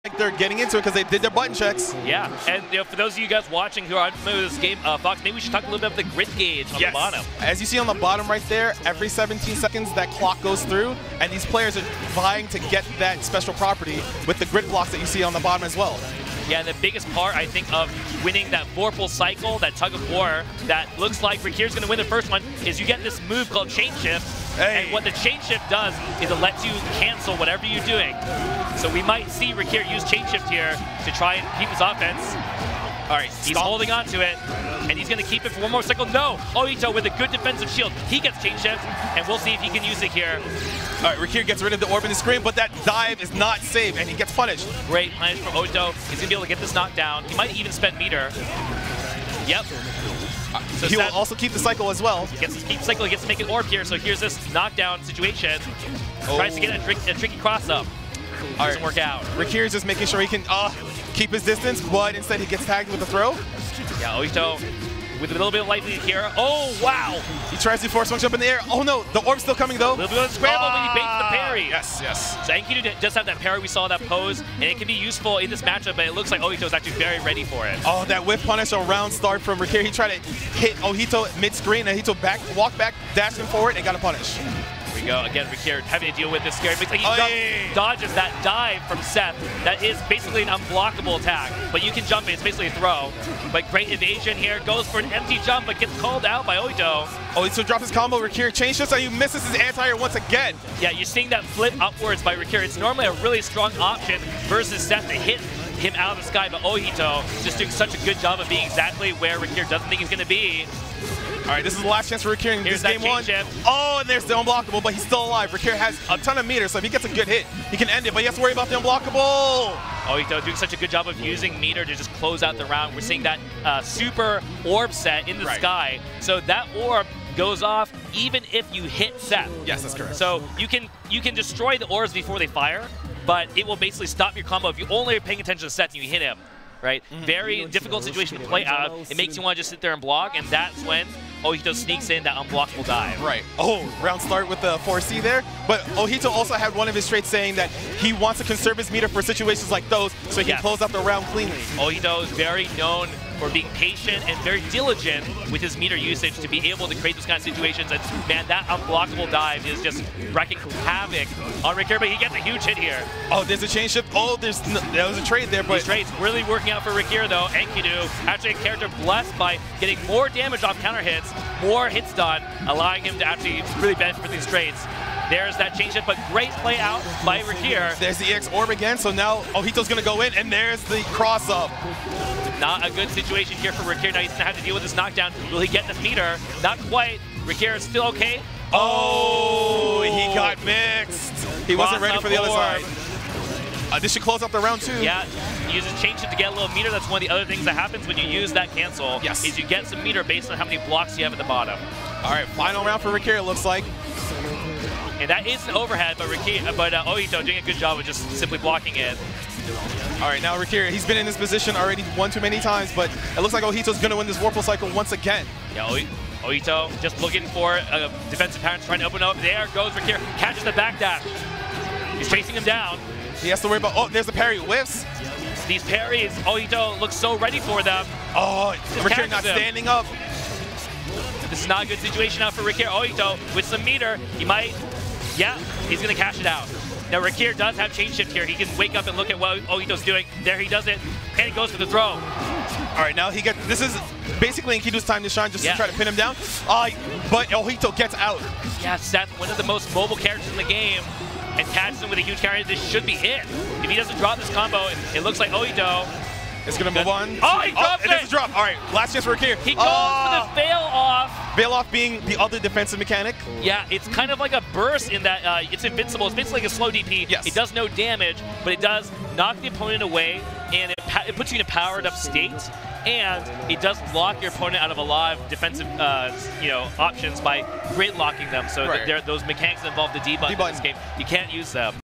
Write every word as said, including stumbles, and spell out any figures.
like they're getting into it because they did their button checks. Yeah, and you know, for those of you guys watching who aren't familiar with this game, uh, Fox, maybe we should talk a little bit about the grid gauge on Yes. the bottom. As you see on the bottom right there, every seventeen seconds that clock goes through, and these players are vying to get that special property with the grid blocks that you see on the bottom as well. Yeah, and the biggest part, I think, of winning that Vorpal cycle, that tug of war, that looks like Rakir's going to win the first one, is you get this move called Chain Shift. Hey. And what the Chain Shift does is it lets you cancel whatever you're doing. So we might see Rakir use Chain Shift here to try and keep his offense. All right, he's Stop. holding on to it, and he's going to keep it for one more cycle. No! Ohito with a good defensive shield. He gets Chain Shift, and we'll see if he can use it here. All right, Rakir gets rid of the orb in the screen, but that dive is not safe, and he gets punished. Great punish from Ohito. He's going to be able to get this knockdown. He might even spend meter. Yep. So he will Seth also keep the cycle as well. gets to keep cycle, he gets to make an orb here, so here's this knockdown situation. Tries to get a, trick, a tricky cross-up. Doesn't work out. Rakir is just making sure he can uh, keep his distance, but instead he gets tagged with a throw. Yeah, Ohito with a little bit of light lead here. Oh, wow! He tries to force function up in the air. Oh no, the orb's still coming though. A little bit of a scramble, but he baits the parry. Yes, yes. So Enkidu does have that parry, we saw that pose, and it can be useful in this matchup, but it looks like Ohito is actually very ready for it. Oh, that whip punish around start from Rakir. He tried to hit Ohito mid-screen, and Ohito back, walked back, dashed him forward, and got a punish. Here we go. Again, Rakir having to deal with this scary. Looks like he Oh, jump, yeah. dodges that dive from Seth. That is basically an unblockable attack, but you can jump it. It's basically a throw. But great evasion here. Goes for an empty jump, but gets called out by Ohito. Ohito drops his combo. Rakir change shifts, and he misses his anti-air once again. Yeah, you're seeing that flip upwards by Rakir. It's normally a really strong option versus Seth to hit him out of the sky, but Ohito just doing such a good job of being exactly where Rakir doesn't think he's going to be. All right, this is the last chance for Rakir in Here's this that game one. change shift. Oh, and there's the unblockable, but he's still alive. Rakir has a ton of meters, so if he gets a good hit, he can end it, but he has to worry about the unblockable. Ohito doing such a good job of using meter to just close out the round. We're seeing that uh, super orb set in the Right. sky. So that orb goes off even if you hit Seth. Yes, that's correct. So you can you can destroy the orbs before they fire, but it will basically stop your combo if you only are paying attention to Seth and you hit him. Right? Mm-hmm. Very difficult situation to play out of. It makes you want to just sit there and block, and that's when Ohito sneaks in that unblockable dive. Right. Oh, round start with the four C there. But Ohito also had one of his traits saying that he wants to conserve his meter for situations like those so he Yes. can close out the round cleanly. Ohito is very known for being patient and very diligent with his meter usage to be able to create those kind of situations. And man, that unblockable dive is just wreaking havoc on Rakir, but he gets a huge hit here. Oh, there's a chain shift. Oh, there's no, there was a trade there, but These trades really working out for Rakir though. Enkidu, actually a character blessed by getting more damage off counter hits, more hits done, allowing him to actually really benefit from these trades. There's that change shift, but great play out by Rakir. there's the E X orb again, so now Ohito's gonna go in, and there's the cross up. Not a good situation here for Rakir. Now he's gonna have to deal with this knockdown. Will he get the meter? Not quite. Rakir is still okay. Oh, he got mixed. He wasn't ready for the other side. Uh, this should close up the round two. Yeah, uses change shift to get a little meter. That's one of the other things that happens when you use that cancel. Yes. Is you get some meter based on how many blocks you have at the bottom. All right, final round for Rakir, it looks like. And that is an overhead, but Rakir, but uh, Ohito doing a good job of just simply blocking it. All right, now Rakir, he's been in this position already one too many times, but it looks like Ohito's gonna win this Vorpal cycle once again. Yeah, oh Ohito just looking for a defensive pattern, trying to open up. There goes Rakir, catches the backdash. He's chasing him down. He has to worry about, oh, there's the parry, whiffs. These parries, Ohito looks so ready for them. Oh, Rakir catches not him. standing up. This is not a good situation now for Rakir. Ohito with some meter, he might, yeah, he's gonna cash it out. Now Rakir does have chain shift here. He can wake up and look at what Ohito's doing. There he does it, and he goes for the throw. All right, now he gets, this is basically Enkidu's time to shine, just Yeah. to try to pin him down. Uh, but Ohito gets out. Yeah, Seth, one of the most mobile characters in the game, and catches him with a huge carry. This should be it. If he doesn't drop this combo, it, it looks like Ohito. It's gonna move on. Oh, he drops and it! It's a drop. All right, last chance for Rakir. He goes oh, for the fail off. Bail off being the other defensive mechanic. Yeah, it's kind of like a burst in that uh, it's invincible. It's basically like a slow D P. Yes. It does no damage, but it does knock the opponent away, and it, it puts you in a powered up state. And it does lock your opponent out of a lot of defensive, uh, you know, options by grid locking them. So Right. that those mechanics that involve the D button in this game, you can't use them.